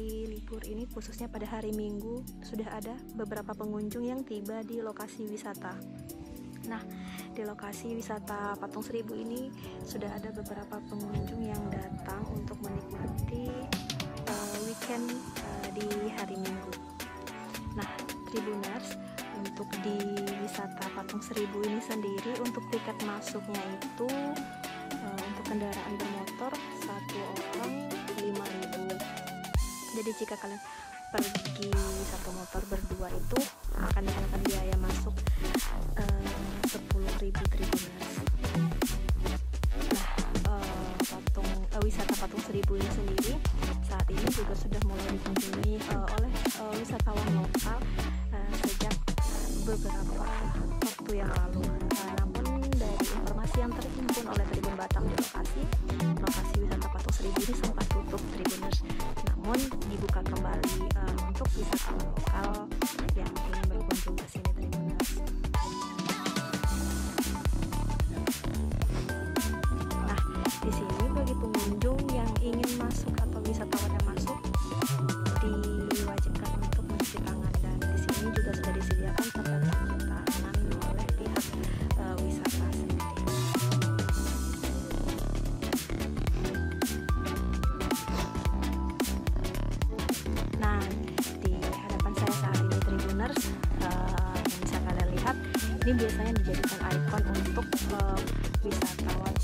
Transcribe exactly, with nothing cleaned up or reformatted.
hari libur ini, khususnya pada hari Minggu, sudah ada beberapa pengunjung yang tiba di lokasi wisata. Nah, di lokasi wisata Patung Seribu ini sudah ada beberapa pengunjung yang datang untuk menikmati uh, weekend uh, di hari Minggu. Nah, Tribuners, untuk di wisata Patung Seribu ini sendiri, untuk tiket masuknya itu uh, untuk kendaraan bermotor satu orang lima ribu. Jadi jika kalian pergi satu motor berdua itu akan dikenakan biaya masuk uh, sepuluh ribu Tribuners. Nah, uh, patung uh, wisata Patung Seribu ini sendiri saat ini juga sudah mulai dikunjungi uh, oleh uh, wisatawan lokal uh, sejak beberapa waktu yang lalu. Uh, namun dari informasi yang terhimpun oleh Tribun Batam di lokasi lokasi wisata Patung Seribu ini sempat tutup Tribuners, namun dibuka kembali uh, untuk wisatawan lokal yang ingin berkunjung ke sini Tribuners. Nah, di sini bagi pengunjung yang ingin masuk atau wisatawan yang masuk diwajibkan untuk mencuci tangan, dan di sini juga sudah disediakan tempat cuci tangan oleh pihak uh, wisata sendiri. Nah, di hadapan saya saat ini Tribuners, uh, yang bisa kalian lihat, ini biasanya dijadikan ikon untuk uh, wisatawan